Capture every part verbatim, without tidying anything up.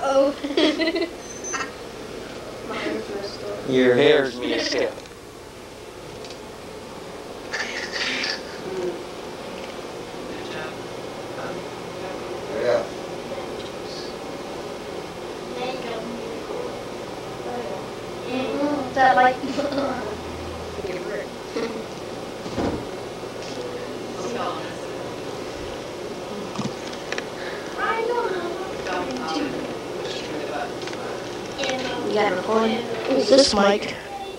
Uh-oh. Your hair's messed up. Yeah. Mm-hmm. That like you got a recording? Who's this mic?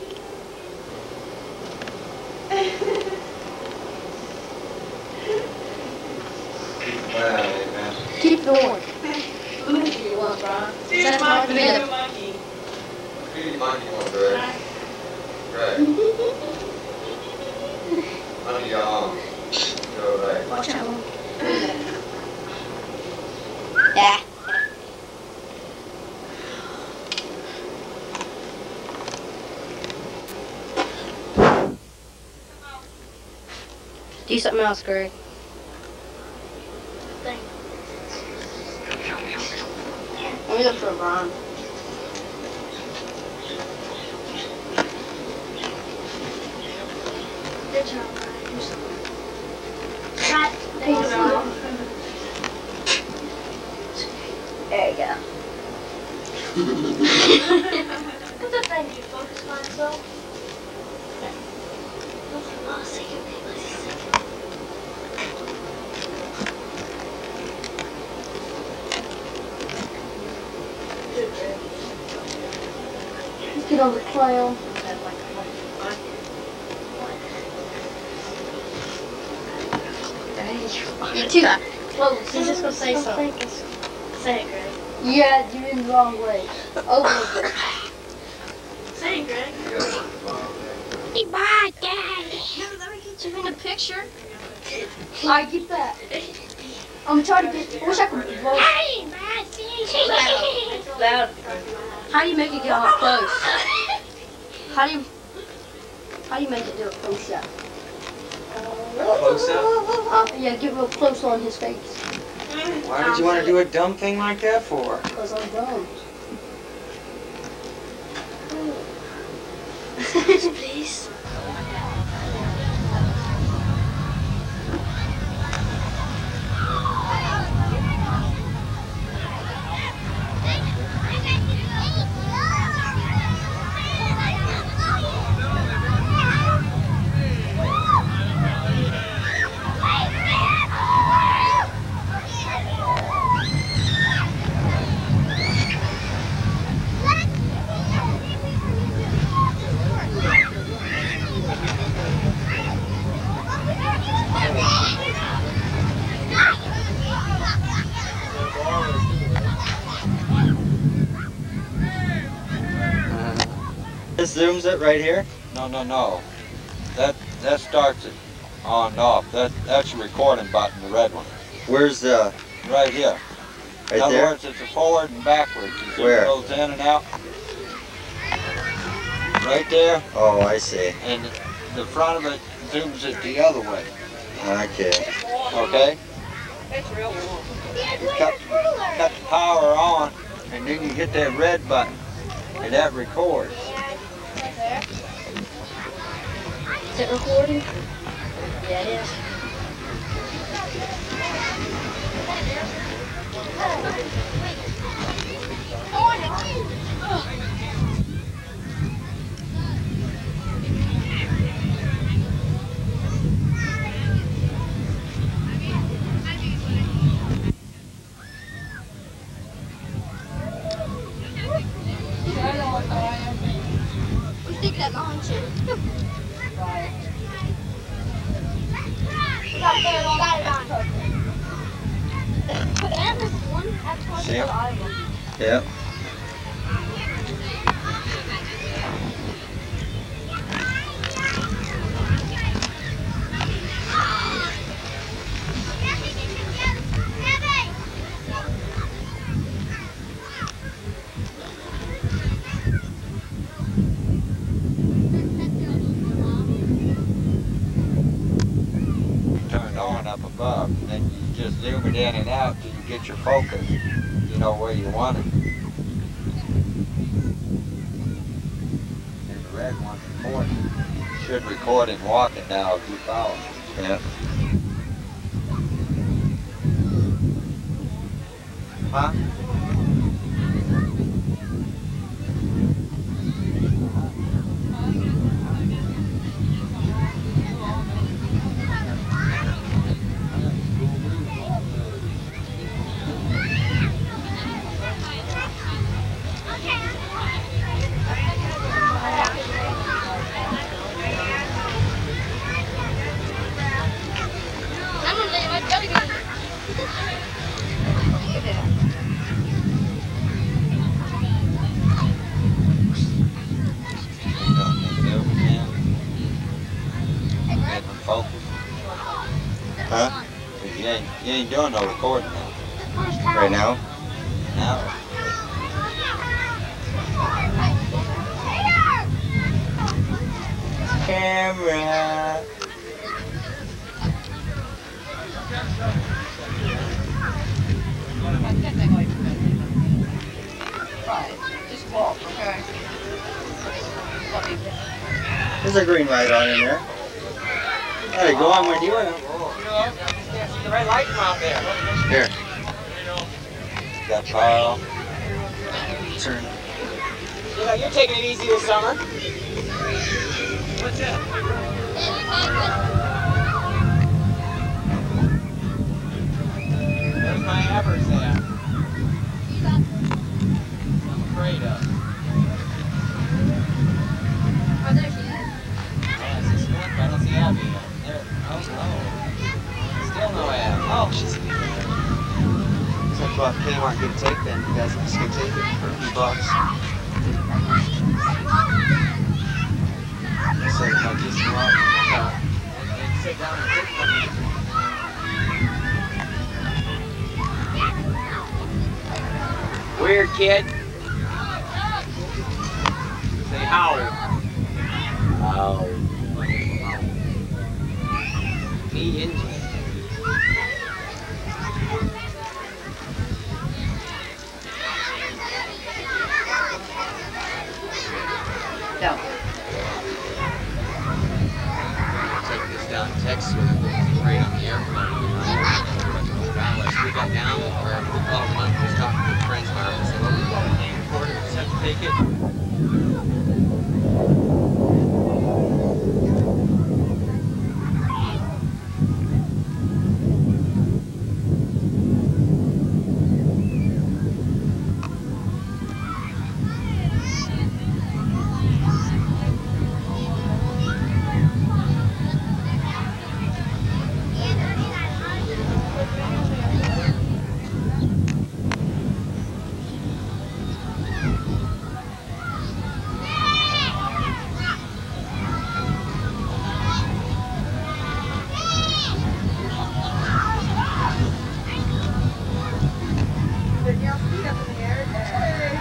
Well, man. Keep going. You want, Brian? That's my video. Feed monkey one, Greg. Greg. Under your arm. Go right. Watch out. Yeah. Do something else, Greg. Let me look for a Brian. Good job, Brian. There you go. What's that thing you focus on yourself? Oh, see your name. Get on the clown. You're too close. He's just gonna say something. Say it, Greg. Yeah, you're in the wrong way. Over it. Say it, Greg. Hey, bye, Daddy. No, let me get you in the picture. I get that. I'm trying to get. I wish I could blow. Hey, loud. Loud. How do you make it get all close? How do you? How do you make it do a close up? Close up? Uh, yeah, get real close on his face. Why did you want to do a dumb thing like that for? Because I'm dumb. Please. This zooms it right here? No, no, no. That that starts it on and off. That that's your recording button, the red one. Where's the? Right here. Right in other there? words, it's a forward and backwards. You see Where? it goes in and out. Right there, Oh, I see. and the front of it zooms it the other way. Okay. Okay? It's real warm. You cut, cut the power on, and then you hit that red button, and that records. Is it recording? Yeah, it is. We think that launcher. See him? Yep. Turned on up above, and then you just zoom it in and out till you get your focus, you know, where you want it. And the red one's recording. Should record him walking now if you follow. Yep. Huh? Huh? You ain't, you ain't doing no recording now. Right now? Now. Camera. Just walk, okay? There's a green light on in there. Hey, go on when you want. The red light from out there. Here. Got Carl. Turn. You know, you're taking it easy this summer. What's that? Where's my Evers at? I'm afraid of. Oh, there she is. Oh, is this one? I don't see Abby. There. Oh, no. Still no Abby. Oh, she's... So if you have Kmart get tape, then you guys just get tape it for a few bucks. So if I just go out And sit down and take one. Weird kid. Say how. How. Me into it. No. Take this down to Texas with it right on the airplane. We got down where all the month was talking to friends of ours. I said, well, we got a game recorder, we just have to take it. Danielle, feet up in the air. Hey.